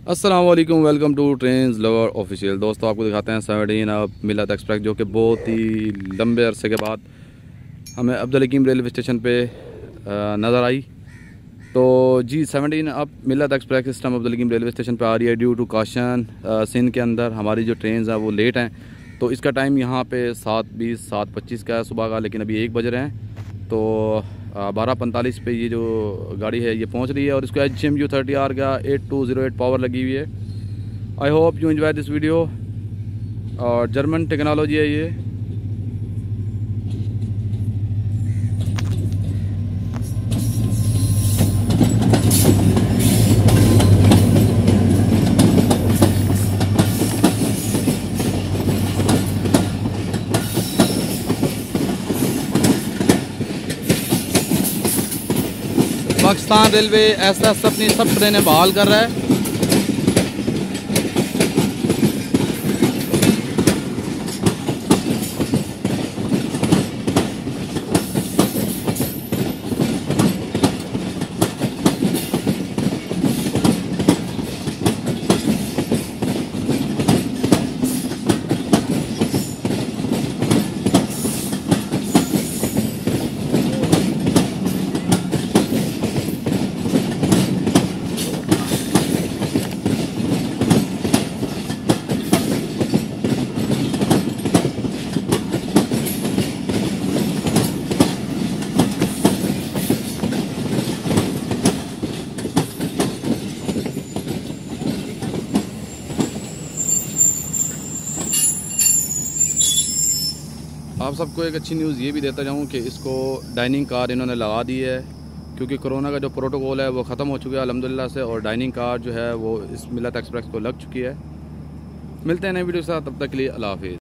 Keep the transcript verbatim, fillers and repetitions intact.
अस्सलाम वालेकुम, welcome to trains lover official. दोस्तों आपको दिखाते हैं सेवनटीन अब मिलत एक्सप्रेस, जो कि बहुत ही लंबे अरसे के बाद हमें अब्दुल हकीम रेलवे स्टेशन पे नज़र आई। तो जी सेवनटीन अब मिलत एक्सप्रेस इस time Abdul Hakim railway station पे आ रही है ड्यू टू काशन। सिंध के अंदर हमारी जो ट्रेन हैं वो लेट हैं, तो इसका टाइम यहाँ पे सात बीस सात पच्चीस का है सुबह का, लेकिन अभी एक बज रहे हैं। तो बारह पैंतालीस पे ये जो गाड़ी है ये पहुंच रही है और इसको H M U thirty R का eight two zero eight power लगी हुई है। I hope you enjoy this video. और जर्मन टेक्नोलॉजी है ये। पाकिस्तान रेलवे ऐसा अपनी सब ट्रेनें बहाल कर रहा है। आप सबको एक अच्छी न्यूज़ ये भी देता जाऊँ कि इसको डाइनिंग कार इन्होंने लगा दी है, क्योंकि कोरोना का जो प्रोटोकॉल है वो ख़त्म हो चुका है अल्हम्दुलिल्लाह से, और डाइनिंग कार जो है वो इस मिलत एक्सप्रेस को लग चुकी है। मिलते हैं नई वीडियो के साथ, तब तक के लिए अल्लाह हाफिज़।